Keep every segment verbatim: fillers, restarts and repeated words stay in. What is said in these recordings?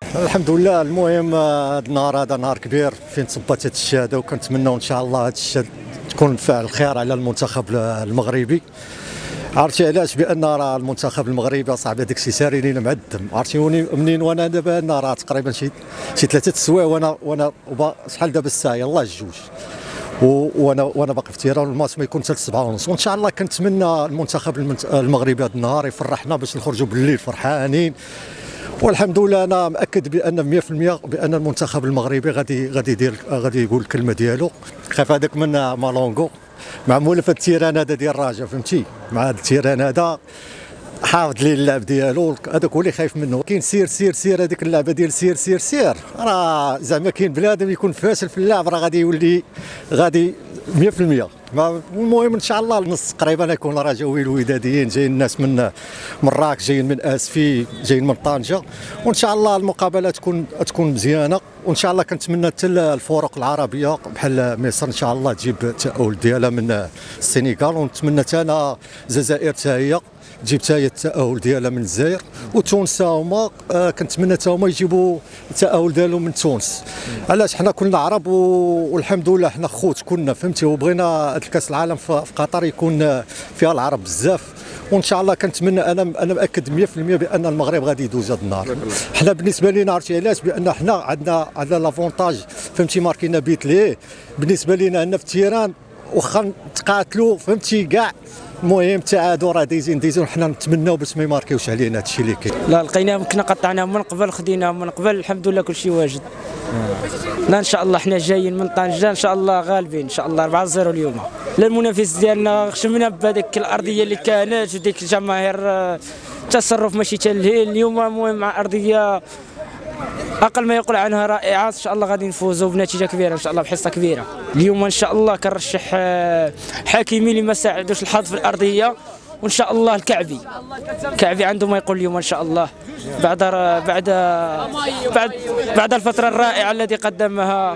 الحمد لله. المهم هذا النهار هذا نهار كبير فين تصبت هذه الشهاده، وكنتمناو ان شاء الله هذه الشهاده تكون فاعل خير على المنتخب المغربي. عرفتي علاش؟ بان راه المنتخب المغربي اصاحبي هذاك الشيء ساري لينا مع الدم. عرفتي منين وانا دابا هنا راه تقريبا شي شي ثلاثه السوايع وانا وانا شحال دابا الساعه يلاه جوج، وانا وانا باقي في التيران، والماتش ما يكون حتى سبعة ونص. وان شاء الله كنتمنى المنتخب المغربي هذا النهار يفرحنا باش نخرجوا بالليل فرحانين. والحمد لله انا مأكد بان مئة في المئة بان المنتخب المغربي غادي غادي يدير غادي يقول الكلمه ديالو. خاف هذاك من مالونغو معمول في التيران هذا ديال الراجا، فهمتي؟ مع هذا التيران هذا حافظ لي اللعب ديالو، هذاك هو اللي خايف منه. كاين سير سير سير هذيك اللعبه ديال سير سير سير، راه زعما كاين بنادم يكون فاشل في اللعب راه غادي يولي غادي مئة في المئة. المهم ان شاء الله النص تقريبا يكون رجاوي الوداديين جايين الناس من مراكش، جايين من اسفي، جايين من طنجه، وان شاء الله المقابله تكون تكون مزيانه. وان شاء الله كنتمنى حتى الفرق العربيه بحال مصر ان شاء الله تجيب التاهل ديالها من السنغال، ونتمنى حتى انا الجزائر حتى هي تجيب حتى هي التاهل ديالها من الجزائر، وتونس هما آه كنتمنى حتى هما يجيبوا التاهل ديالهم من تونس. علاش؟ حنا كلنا عرب والحمد لله حنا خوت كنا، فهمتي؟ وبغينا الكاس العالم في قطر يكون فيها العرب بزاف، وان شاء الله كنتمنى انا انا مأكد مئة في المئة بان المغرب غادي يدوز هذا النهار. حنا بالنسبه لينا عرفتي علاش؟ بان حنا عندنا عندنا لافونتاج، فهمتي؟ ماركينا بيت ليه بالنسبه لينا هنا في التيران، واخا نتقاتلوا فهمتي كاع، المهم تعادل راه دايزين دايزين، وحنا نتمناو باش ما يماركيوش علينا هذا الشيء اللي كاين. لا لقيناهم كنا قطعناهم من قبل، خديناهم من قبل، الحمد لله كل شيء واجد. لا ان شاء الله حنا جايين من طنجه ان شاء الله غالبين ان شاء الله أربعة صفر اليوم. لا المنافس ديالنا خشمنا بهذيك الارضيه اللي كانت وديك الجماهير التصرف ماشي حتى اليوم. المهم مع ارضيه اقل ما يقول عنها رائعه، ان شاء الله غادي نفوزوا بنتيجه كبيره ان شاء الله، بحصه كبيره. اليوم ان شاء الله كنرشح حكيمي اللي ما ساعدوش الحظ في الارضيه، وان شاء الله الكعبي الكعبي عنده ما يقول اليوم ان شاء الله، بعد بعد بعد بعد الفتره الرائعه التي قدمها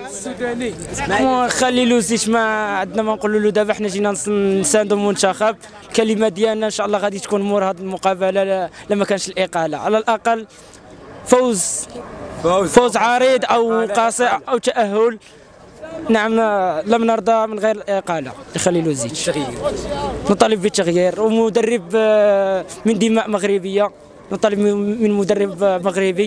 خلي لوزيش. ما عندنا ما نقولوا له دابا، حنا جينا نساندوا المنتخب. الكلمه ديالنا ان شاء الله غادي تكون مور هذه المقابله، لما كانش الاقاله على الاقل فوز فوز, فوز عريض او قاصع او تاهل. نعم لم نرضى من غير الاقاله لخليل لوزيتش. نطالب بالتغيير، ومدرب من دماء مغربيه، نطالب من مدرب مغربي.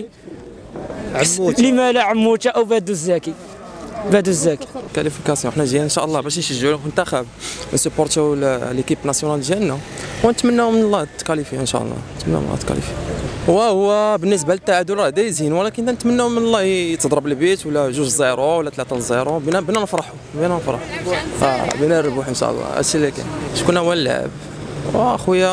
لما لا عموته او بادو الزاكي بادو الزاكي. كاليفيكاسيون حنا جايين ان شاء الله باش نشجعوا المنتخب ونسبورتو ليكيب ناسيونال ديالنا، ونتمناو من الله تكاليفي ان شاء الله، نتمناو من الله تكاليفي. هو هو بالنسبه للتعادل راه دايزين، ولكن نتمناو من الله يتضرب البيت ولا جوج زيرو ولا ثلاثة زيرو، بينا بينا نفرحوا بينا نفرحوا اه بينا نربحوا ان شاء الله. هادشي اللي كاين. شكون هو اللاعب؟ واخويا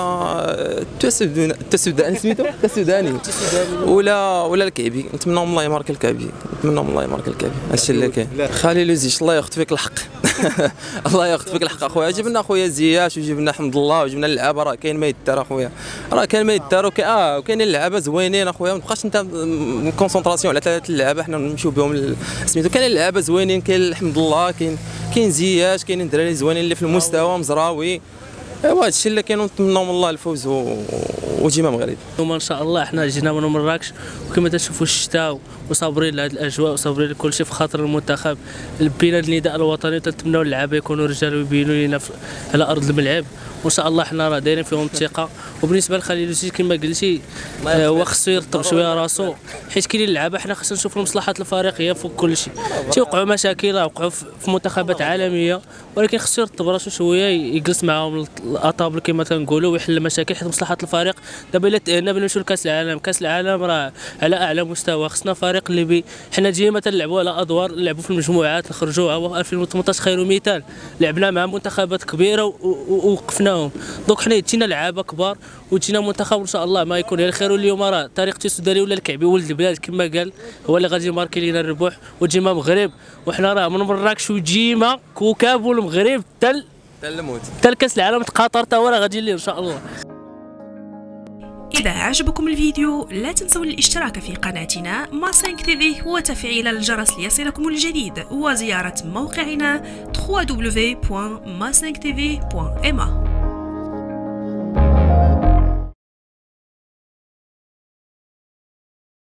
التسوداني سميتو التسوداني ولا ولا الكعبي، نتمناو من الله يمارك الكعبي، نتمناو من الله يمارك الكعبي. هادشي اللي كاين. خليل لوزيتش الله ياخذ فيك الحق الله ياخذ فيك الحق اخويا. جبنا اخويا زياش وجبنا حمد الله وجبنا اللعابه، راه كاين ما يدار اخويا، راه كاين ما يدار اه وكاينين اللعابه زوينين اخويا. ما تبقاش انت كونسونطراسيون على ثلاثه اللعابه، حنا نمشيو بهم سميتو. كاين اللعابه زوينين، كاين حمد الله، كاين كاين زياش، كاينين دراري زوينين اللي في المستوى، مزراوي. ايوا هادشي اللي كاين، نتمناو من الله الفوز وجيما مغربي. اليوم ان شاء الله حنا جينا من مراكش، وكما تشوفوا الشتاء وصابرين لهاد الاجواء وصابرين لكل شيء في خاطر المنتخب. لبينا النداء الوطني، تنتمناو اللعابه يكونوا رجال ويبينوا لنا على ارض الملعب، وان شاء الله حنا راه دايرين فيهم الثقه. وبالنسبه لخليل لوزيتش كما قلتي هو خصو يرطب شويه راسو، حيت كاينين اللعابه حنا خصنا نشوفوا المصلحات الفريق هي فوق كل شيء. تيوقعوا مشاكل، وقعوا في منتخبات عالميه، ولكن خصو يرطب راسو شويه، يجلس معاهم الاطابل كما تنقولوا ويحل المشاكل، حيت مصلحه الفريق. دابا الا تاهلنا نمشيو لكاس العالم، كاس العالم راه على اعلى مستوى، خصنا فريق اللي بي حنا ديما تنلعبوا على ادوار، نلعبوا في المجموعات، نخرجوا. ألفين وثمنطاش خير مثال، لعبنا مع منتخبات كبيره ووقفناهم. دونك حنا جينا لعابه كبار وجينا منتخب، ان شاء الله ما يكون غير خير. اليوم راه طريق السوداني ولا الكعبي ولد البلاد كما قال، هو اللي غادي يماركي لينا الربح. وجيما مغرب، وحنا راه من مراكش وجيما كوكاب والمغرب تل تل الموت تل كاس العالم قطر تا هو راه غادي ليه ان شاء الله. إذا عجبكم الفيديو لا تنسوا الاشتراك في قناتنا ماسينك تيفي وتفعيل الجرس ليصلكم الجديد، وزيارة موقعنا دبليو دبليو دبليو بوان ماسينك تيفي بوان إم إيه.